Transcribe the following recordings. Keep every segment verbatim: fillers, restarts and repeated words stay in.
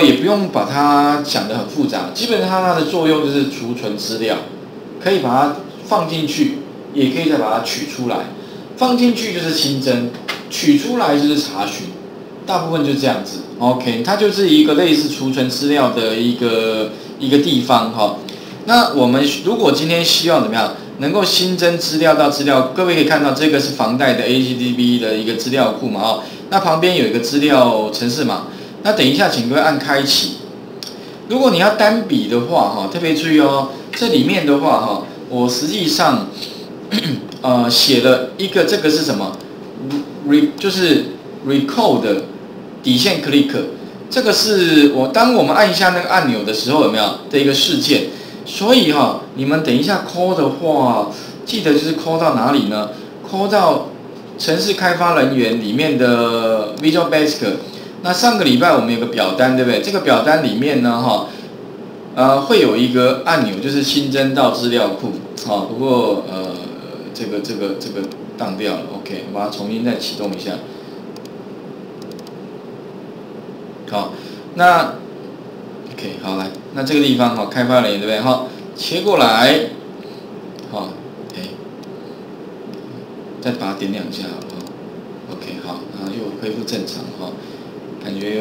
也不用把它想得很复杂，基本上它的作用就是储存资料，可以把它放进去，也可以再把它取出来。放进去就是新增，取出来就是查询，大部分就是这样子。OK， 它就是一个类似储存资料的一个一个地方哈。那我们如果今天希望怎么样，能够新增资料到资料，各位可以看到这个是房贷的 H T T P 的一个资料库嘛哦，那旁边有一个资料程式码。那等一下，请各位按开启。如果你要单笔的话，哈，特别注意哦，这里面的话，哈，我实际上，呃，写了一个，这个是什么 ？re 就是 recall 的底线 click， 这个是我当我们按一下那个按钮的时候，有没有的一个事件？所以哈，你们等一下 call 的话，记得就是 call 到哪里呢 ？call 到程式开发人员里面的 Visual Basic。那上个礼拜我们有个表单，对不对？这个表单里面呢，哈，呃，会有一个按钮，就是新增到资料库，好，不过呃，这个这个这个当掉了 ，OK， 我把它重新再启动一下。好，那 OK， 好来，那这个地方哈，开发人员对不对？哈，切过来，好，哎，再把它点两下，好不好 ？OK， 好，然后又恢复正常哈。感觉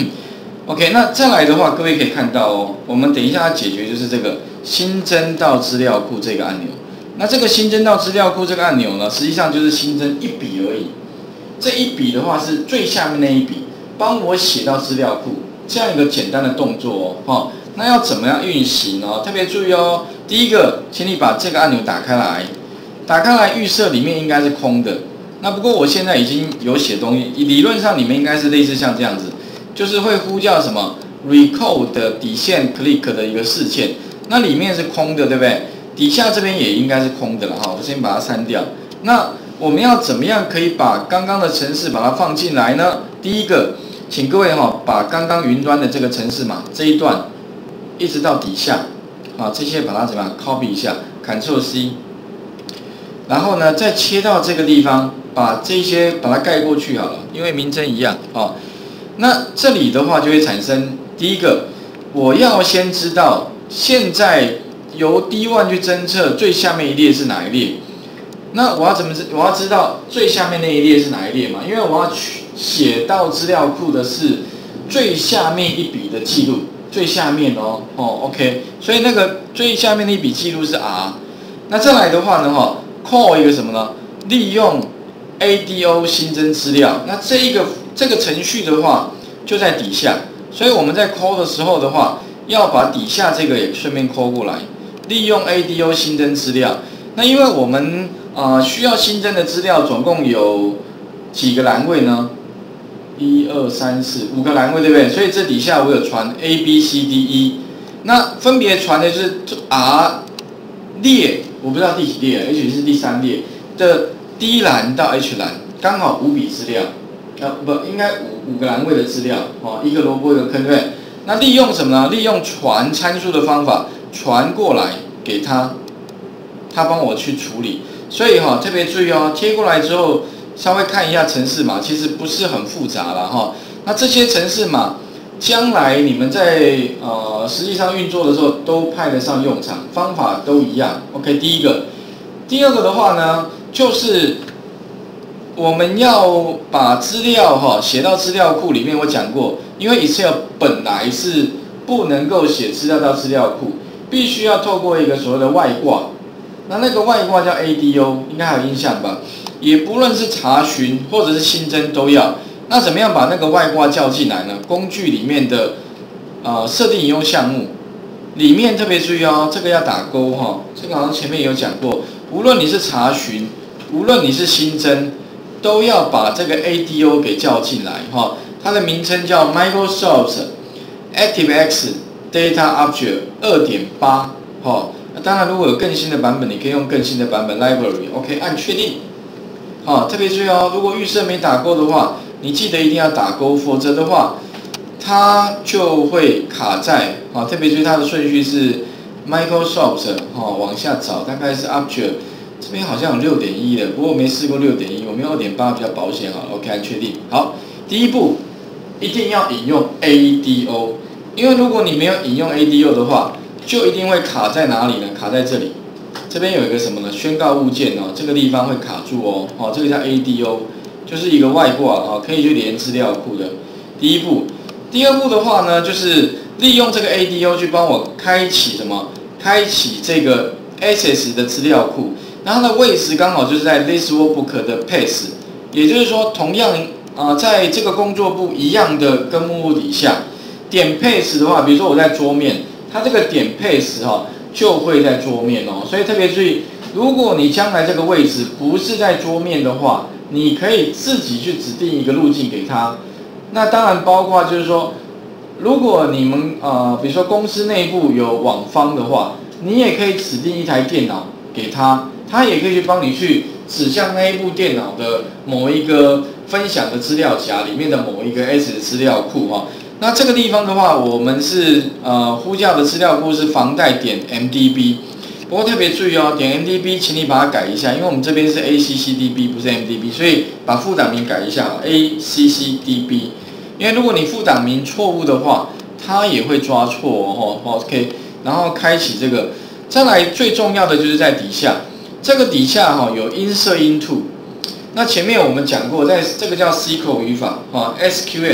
，OK， 那再来的话，各位可以看到哦，我们等一下要解决就是这个新增到资料库这个按钮。那这个新增到资料库这个按钮呢，实际上就是新增一笔而已。这一笔的话是最下面那一笔，帮我写到资料库这样一个简单的动作哦。哦，那要怎么样运行呢？特别注意哦，第一个，请你把这个按钮打开来，打开来预设里面应该是空的。那不过我现在已经有写东西，理论上你们应该是类似像这样子，就是会呼叫什么 recall 的底线 click 的一个事件，那里面是空的，对不对？底下这边也应该是空的了哈，我先把它删掉。那我们要怎么样可以把刚刚的程式把它放进来呢？第一个，请各位哈把刚刚云端的这个程式码这一段一直到底下，啊，这些把它怎么样 copy 一下 ，Ctrl C， 然后呢再切到这个地方。把这些把它盖过去好了，因为名称一样哦。那这里的话就会产生第一个，我要先知道现在由 D 一 去侦测最下面一列是哪一列。那我要怎么知？我要知道最下面那一列是哪一列嘛？因为我要写到资料库的是最下面一笔的记录，最下面哦哦 OK， 所以那个最下面的一笔记录是 R。那再来的话呢，哈 ，call 一个什么呢？利用A D O 新增资料，那这一个这个程序的话就在底下，所以我们在 call 的时候的话，要把底下这个也顺便 call 过来，利用 A D O 新增资料。那因为我们呃需要新增的资料总共有几个栏位呢？一二三四五个栏位，对不对？所以这底下我有传 A B C D E， 那分别传的是 R 列，我不知道第几列 ，H 是第三列的。D 栏到 H 栏刚好五笔资料，呃不应该五五个栏位的资料哦，一个萝卜一个坑，对不对？那利用什么呢？利用传参数的方法传过来给他，他帮我去处理。所以哈、哦、特别注意哦，贴过来之后稍微看一下程式码，其实不是很复杂了哈、哦。那这些程式码将来你们在呃实际上运作的时候都派得上用场，方法都一样。OK， 第一个，第二个的话呢？就是我们要把资料哈写到资料库里面。我讲过，因为 Excel 本来是不能够写资料到资料库，必须要透过一个所谓的外挂。那那个外挂叫 A D O， 应该还有印象吧？也不论是查询或者是新增都要。那怎么样把那个外挂叫进来呢？工具里面的呃设定引用项目里面特别注意哦，这个要打勾哈。这个好像前面有讲过，无论你是查询。无论你是新增，都要把这个 A D O 给叫进来哈。它的名称叫 Microsoft ActiveX Data Object 二点八 哈。当然，如果有更新的版本，你可以用更新的版本 Library。OK， 按确定。好，特别注意哦，如果预设没打勾的话，你记得一定要打勾，否则的话，它就会卡在啊。特别注意它的顺序是 Microsoft 哈，往下找，大概是 Object。这边好像有 六点一 的，不过我没试过 六点一， 我们用 二点八 比较保险哈。OK， 按确定。好，第一步一定要引用 A D O， 因为如果你没有引用 A D O 的话，就一定会卡在哪里呢？卡在这里，这边有一个什么呢？宣告物件哦，这个地方会卡住哦，哦，这个叫 A D O， 就是一个外挂啊，可以去连资料库的。第一步，第二步的话呢，就是利用这个 A D O 去帮我开启什么？开启这个 Access 的资料库，那它的位置刚好就是在 This Workbook 的 Path， 也就是说，同样啊、呃，在这个工作簿一样的根目录底下，点 Path 的话，比如说我在桌面。它这个点 Path 哈就会在桌面哦，所以特别注意，如果你将来这个位置不是在桌面的话，你可以自己去指定一个路径给它。那当然包括就是说，如果你们呃比如说公司内部有网方的话，你也可以指定一台电脑给他，他也可以去帮你去指向那一部电脑的某一个分享的资料夹里面的某一个 S 资料库哈。那这个地方的话，我们是呃呼叫的资料库是房贷点 M D B， 不过特别注意哦，点 M D B， 请你把它改一下，因为我们这边是 A C C D B 不是 M D B， 所以把副档名改一下 A C C D B， 因为如果你副档名错误的话，它也会抓错哦。OK， 然后开启这个，再来最重要的就是在底下，这个底下哈有 insert into， 那前面我们讲过，在这个叫 S Q L 语法啊 S Q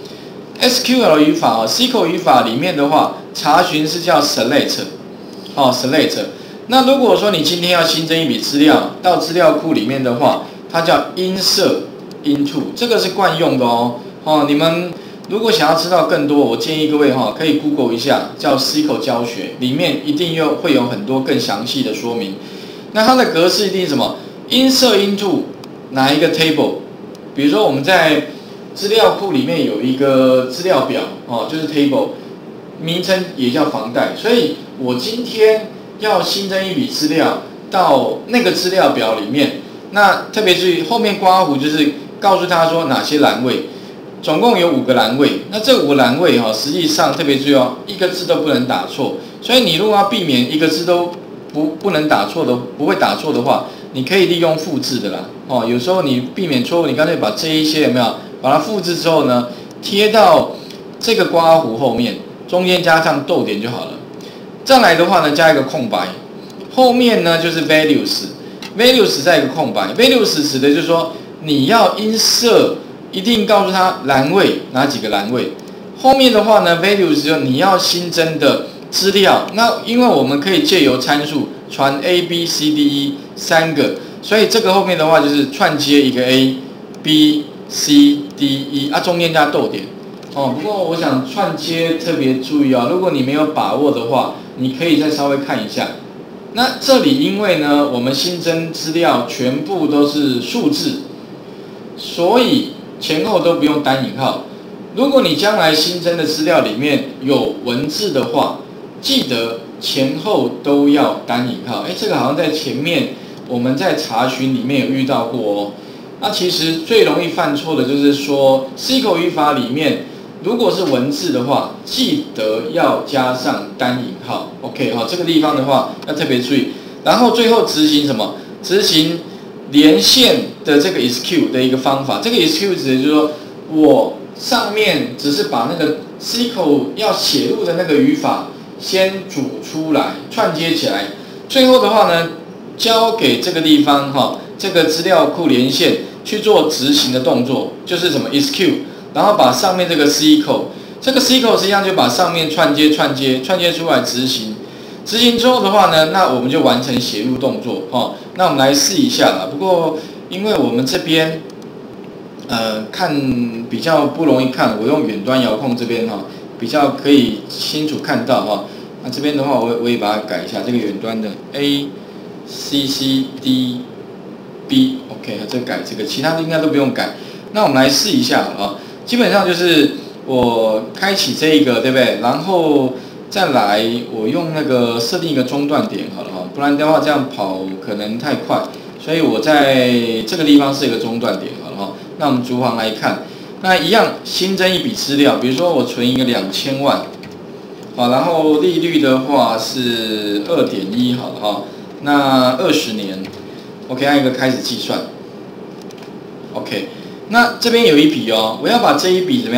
L。S Q L 语法啊 ，S Q L 语法里面的话，查询是叫 select， 哦 select。那如果说你今天要新增一笔资料到资料库里面的话，它叫 insert into， 这个是惯用的哦。哦，你们如果想要知道更多，我建议各位哈、哦、可以 Google 一下，叫 S Q L 教学，里面一定又会有很多更详细的说明。那它的格式一定是什么 ？insert into 哪一个 table？ 比如说我们在资料库里面有一个资料表哦，就是 table， 名称也叫房贷，所以我今天要新增一笔资料到那个资料表里面，那特别注意后面括弧就是告诉他说哪些栏位，总共有五个栏位，那这五个栏位哈、哦，实际上特别注意哦，一个字都不能打错，所以你如果要避免一个字都不不能打错的，不会打错的话，你可以利用复制的啦哦，有时候你避免错误，你干脆把这一些有没有？把它复制之后呢，贴到这个括弧后面，中间加上逗点就好了。再来的话呢，加一个空白，后面呢就是 values，values 再一个空白 ，values 指的就是说你要insert，一定告诉他栏位哪几个栏位。后面的话呢 ，values 就你要新增的资料，那因为我们可以借由参数传 A B C D E 三个，所以这个后面的话就是串接一个 A、B。C D E 啊，中间加逗点哦。不过我想串接特别注意啊、哦，如果你没有把握的话，你可以再稍微看一下。那这里因为呢，我们新增资料全部都是数字，所以前后都不用单引号。如果你将来新增的资料里面有文字的话，记得前后都要单引号。哎，这个好像在前面我们在查询里面有遇到过哦。那其实最容易犯错的就是说 ，S Q L 语法里面如果是文字的话，记得要加上单引号。OK 哈，这个地方的话要特别注意。然后最后执行什么？执行连线的这个 S Q 的一个方法。这个 S Q 指的就是说我上面只是把那个 S Q L 要写入的那个语法先组出来，串接起来。最后的话呢，交给这个地方哈，这个资料库连线。去做执行的动作，就是什么 S Q， 然后把上面这个 S Q L， 这个 S Q L 实际上就把上面串接、串接、串接出来执行。执行之后的话呢，那我们就完成写入动作哦。那我们来试一下啦。不过因为我们这边呃看比较不容易看，我用远端遥控这边哈、哦，比较可以清楚看到哈、哦。那这边的话，我我也把它改一下，这个远端的 A C C D B。OK， 这个改这个，其他的应该都不用改。那我们来试一下啊，基本上就是我开启这一个，对不对？然后再来，我用那个设定一个中断点好了哈，不然的话这样跑可能太快，所以我在这个地方是一个中断点好了哈。那我们逐行来看，那一样新增一笔资料，比如说我存一个两千万，好，然后利率的话是二点一好了哈，那二十年。OK， 按一个开始计算。OK， 那这边有一笔哦，我要把这一笔怎么样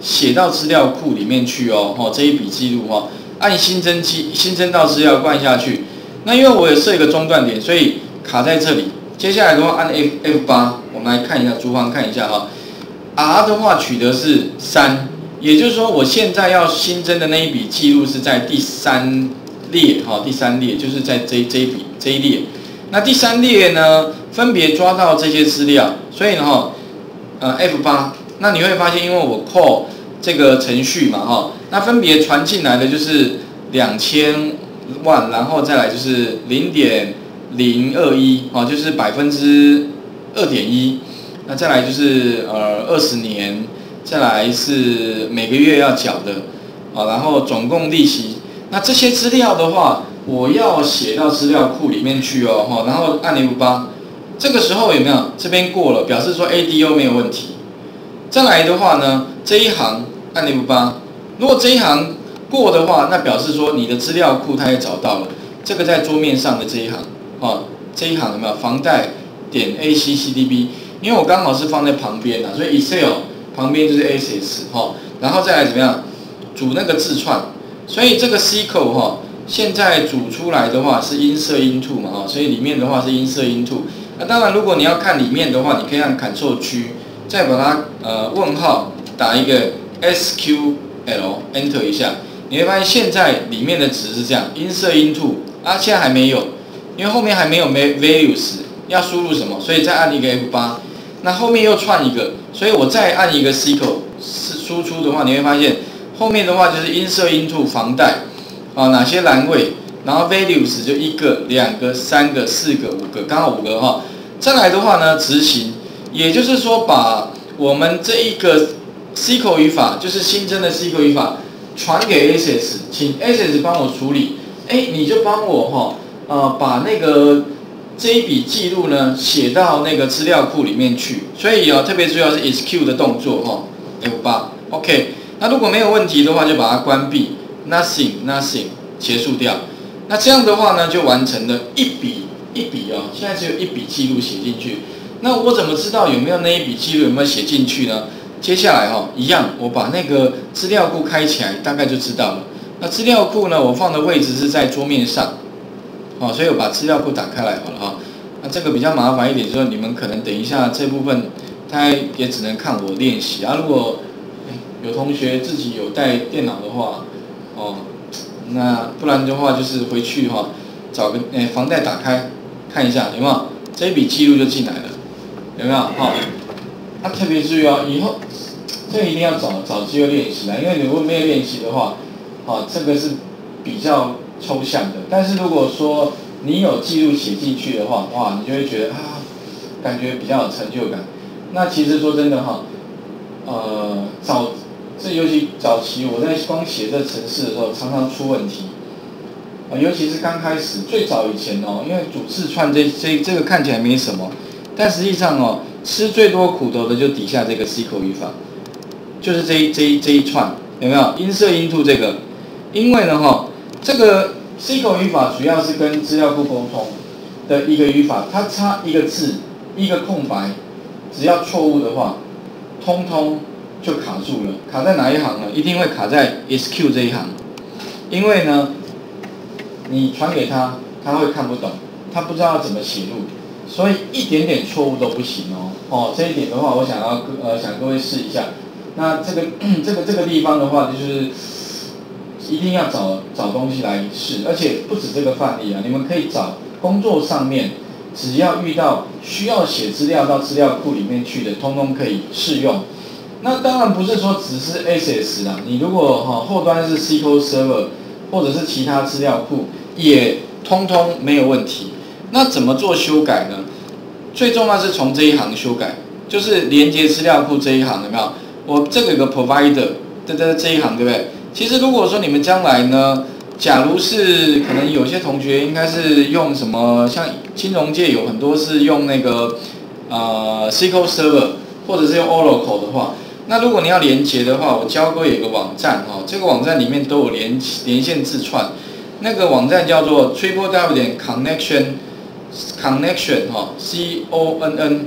写到资料库里面去哦，哦这一笔记录哦，按新增记新增到资料库按下去。那因为我有设一个中断点，所以卡在这里。接下来的话按 F F 八，我们来看一下，逐行看一下哈。R 的话取得是三，也就是说我现在要新增的那一笔记录是在第三列哈，第三列就是在这这一笔这一列。那第三列呢，分别抓到这些资料，所以呢哈，呃 F 八，那你会发现，因为我 call 这个程序嘛哈，那分别传进来的就是两千万，然后再来就是零点零二一，哦，就是百分之二点一，那再来就是呃二十年，再来是每个月要缴的，啊，然后总共利息，那这些资料的话，我要写到资料库里面去哦，哈，然后按 F 八，这个时候有没有这边过了，表示说 A D O 没有问题。再来的话呢，这一行按 F 八，如果这一行过的话，那表示说你的资料库它也找到了，这个在桌面上的这一行，哦，这一行有没有房贷点 A C C D B？ 因为我刚好是放在旁边啊，所以 Excel 旁边就是 A S S 哈，然后再来怎么样组那个字串，所以这个 C 口哈，现在组出来的话是 insert into 嘛哈，所以里面的话是 insert into。那当然，如果你要看里面的话，你可以按 Ctrl G， 再把它呃问号打一个 S Q L Enter 一下，你会发现现在里面的值是这样 insert into 啊，现在还没有，因为后面还没有 values， 要输入什么，所以再按一个 F 八，那后面又串一个，所以我再按一个 C 口输出的话，你会发现后面的话就是 insert into 房贷啊，哪些栏位。然后 values 就一个、两个、三个、四个、五个，刚好五个哈。再来的话呢，执行，也就是说把我们这一个 C 口语法，就是新增的 C 口语法，传给 A S S， 请 A S S 帮我处理。哎，你就帮我哈，呃，把那个这一笔记录呢写到那个资料库里面去。所以啊，特别重要是 execute 的动作哈 ，F 八 ，OK。那如果没有问题的话，就把它关闭 ，nothing nothing 结束掉。那这样的话呢，就完成了一笔一笔哦，现在只有一笔记录写进去。那我怎么知道有没有那一笔记录有没有写进去呢？接下来哈、哦，一样，我把那个资料库开起来，大概就知道了。那资料库呢，我放的位置是在桌面上，好、哦，所以我把资料库打开来好了哈、哦。那这个比较麻烦一点，就是你们可能等一下这部分，他也只能看我练习啊。如果有同学自己有带电脑的话，哦。那不然的话，就是回去哈、哦，找个诶房贷打开看一下有没有这一笔记录就进来了，有没有哈？那、哦啊、特别注意哦，以后这个一定要找找机会练习啦，因为如果没有练习的话，哦，这个是比较抽象的。但是如果说你有记录写进去的话，哇，你就会觉得啊，感觉比较有成就感。那其实说真的哈，呃，找。这尤其早期我在光写这程式的时候，常常出问题，啊，尤其是刚开始最早以前哦，因为主字串这这这个看起来没什么，但实际上哦，吃最多苦头的就底下这个 C 口语法，就是这一这一这一串有没有？insert into 这个，因为呢哈、哦，这个 C 口语法主要是跟资料库沟通的一个语法，它差一个字一个空白，只要错误的话，通通。就卡住了，卡在哪一行呢？一定会卡在 S Q 这一行，因为呢，你传给他，他会看不懂，他不知道怎么写入，所以一点点错误都不行哦。哦，这一点的话，我想要呃想各位试一下。那这个这个这个地方的话，就是一定要找找东西来试，而且不止这个范例啊，你们可以找工作上面，只要遇到需要写资料到资料库里面去的，通通可以适用。那当然不是说只是 A S S 啦，你如果哈、哦、后端是 S Q L Server 或者是其他资料库，也通通没有问题。那怎么做修改呢？最重要是从这一行修改，就是连接资料库这一行有没有？我这个有个 Provider 这这这一行对不对？其实如果说你们将来呢，假如是可能有些同学应该是用什么，像金融界有很多是用那个呃 S Q L Server 或者是用 Oracle 的话。那如果你要连接的话，我教各位有个网站哈，这个网站里面都有连连线字串，那个网站叫做 triple w 点 connection connection 哈 c o n n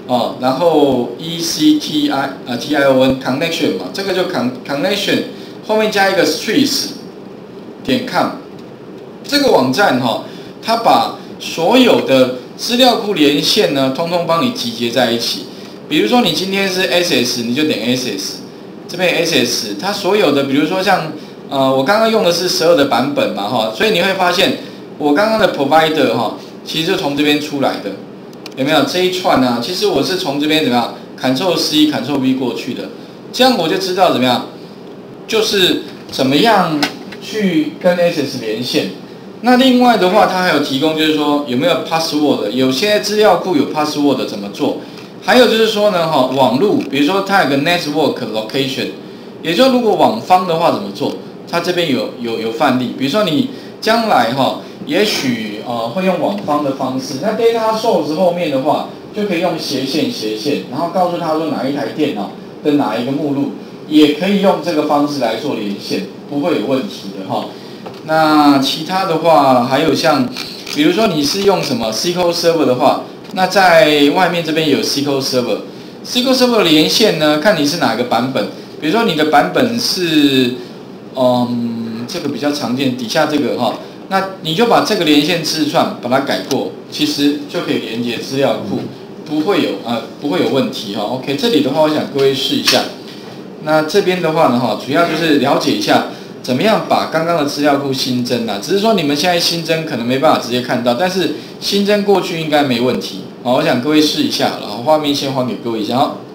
哦，然后 E C T I 啊 T I O N connection 嘛，这个就 con connection 后面加一个 streets 点 com 这个网站哈、哦，它把所有的资料库连线呢，通通帮你集结在一起。比如说你今天是 S S， 你就点 S S， 这边 S S， 它所有的，比如说像呃，我刚刚用的是十二的版本嘛哈，所以你会发现我刚刚的 provider 哈，其实就从这边出来的，有没有这一串呢、啊？其实我是从这边怎么样 ，Ctrl C，Ctrl V 过去的，这样我就知道怎么样，就是怎么样去跟 S S 连线。那另外的话，它还有提供，就是说有没有 password， 有些资料库有 password 怎么做？还有就是说呢，哈，网路，比如说它有个 network location， 也就是如果网方的话怎么做？它这边有有有范例，比如说你将来哈，也许呃会用网方的方式，那 data source 后面的话就可以用斜线斜线，然后告诉他说哪一台电脑的哪一个目录，也可以用这个方式来做连线，不会有问题的哈。那其他的话还有像，比如说你是用什么 S Q L Server 的话，那在外面这边有 S Q L Server，S Q L Server 连线呢，看你是哪个版本，比如说你的版本是。嗯，这个比较常见，底下这个哈，那你就把这个连线字串把它改过，其实就可以连接资料库，不会有啊、呃、不会有问题哈。OK， 这里的话，我想各位试一下。那这边的话呢哈，主要就是了解一下怎么样把刚刚的资料库新增啊，只是说你们现在新增可能没办法直接看到，但是新增过去应该没问题。好，我想各位试一下，然后画面先还给各位一下。